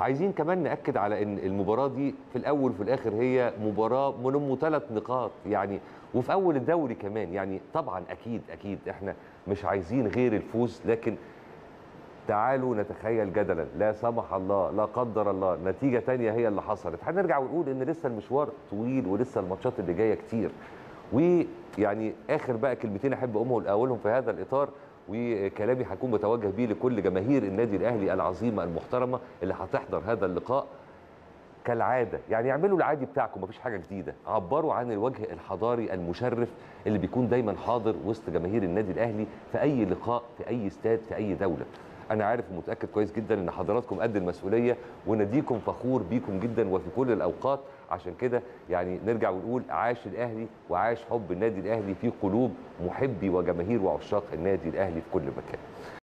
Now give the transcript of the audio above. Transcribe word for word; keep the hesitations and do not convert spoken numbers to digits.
عايزين كمان نأكد على ان المباراه دي في الاول وفي الاخر هي مباراه منهم ثلاث نقاط يعني، وفي اول الدوري كمان يعني. طبعا اكيد اكيد احنا مش عايزين غير الفوز، لكن تعالوا نتخيل جدلا لا سمح الله لا قدر الله نتيجه ثانيه هي اللي حصلت، هنرجع ونقول ان لسه المشوار طويل ولسه الماتشات اللي جايه كتير. ويعني اخر بقى كلمتين احب اقومهم اقولهم في هذا الاطار، وكلامي هيكون متوجه بيه لكل جماهير النادي الاهلي العظيمه المحترمه اللي هتحضر هذا اللقاء. كالعاده يعني اعملوا العادي بتاعكم، مفيش حاجه جديده، عبروا عن الوجه الحضاري المشرف اللي بيكون دايما حاضر وسط جماهير النادي الاهلي في اي لقاء في اي استاد في اي دوله. انا عارف ومتاكد كويس جدا ان حضراتكم قد المسؤوليه، وناديكم فخور بيكم جدا وفي كل الاوقات. عشان كده يعني نرجع ونقول عاش الاهلي وعاش حب النادي الاهلي في قلوب محبي وجماهير وعشاق النادي الاهلي في كل مكان.